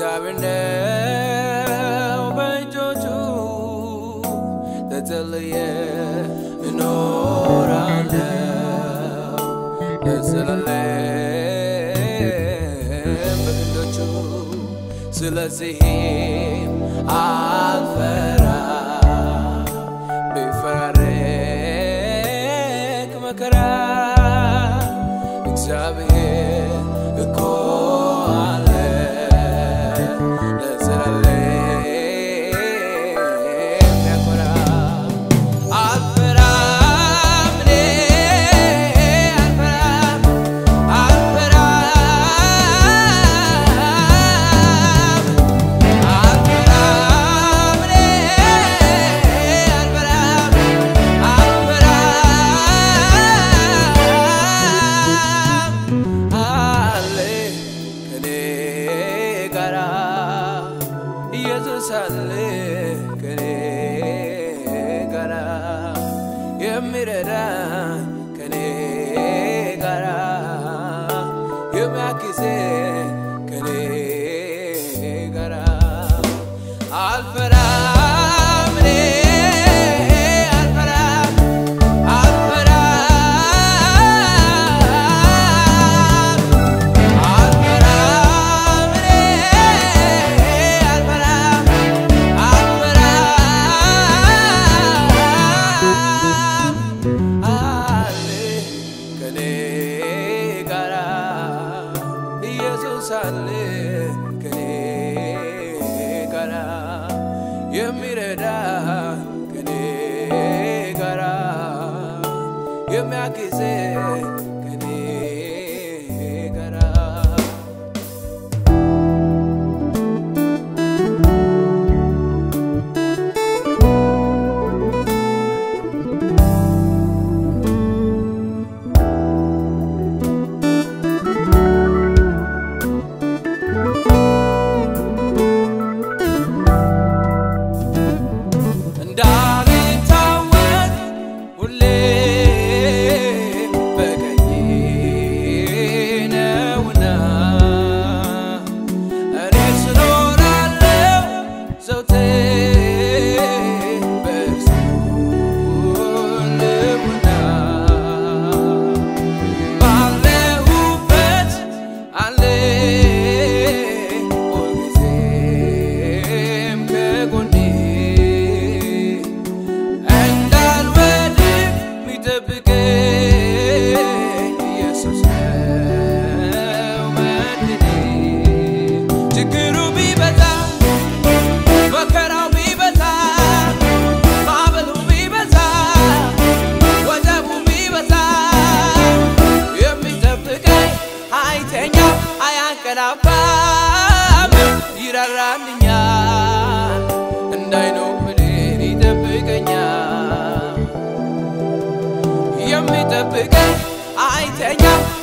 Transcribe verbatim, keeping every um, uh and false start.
እግዚአብሔር ነው በእጆቹ ተጠልዬ እኖራለሁ ለዘላለም በክንዶቹ ስለዚህም አልፈራም ቢፈራረቅ መከራ እግዚአብሔር እኮ አለ ለዘላለም ያኮራ አልፈራም እኔ አልፈራም አልፈራም አልፈራም እኔ አልፈራም አልፈራም አለ ከኔ ጋራ ኢየሱስ አለ ከኔ ጋራ የሚረዳኝ ከኔ ጋራ የሚያግዘኝ ከኔ ጋራ አልፈራም እኔ አልፈራም አልፈራም አልፈራም እኔ አልፈራም አልፈራም አለ ከኔ ጋራ ኢየሱስ አለ ከኔ ጋራ የሚረዳኝ ከኔ ጋራ የሚያግዘኝ ከኔ ጋራ እንዳልታወቅ ሁሌ በቀኜ ነውና እኔስ እኖራለሁ ዘወትር በእርሱ ልቡና ባለሁበት አለ ሁልጊዜም ከጎኔ እንዳልወድቅ የሚጠብቀኝ ኢየሱስ ነው መድኔ ችግሩ ቢበዛ መከራው ቢበዛ ማዕበሉ ቢበዛ ወጀቡ ቢበዛ የሚጠብቀኝ አይተኛም አያንቀላፋም ይራራልኛል እንዳይነው ምድር ይጠብቀኛል የሚጠብቀኝ አይተኛም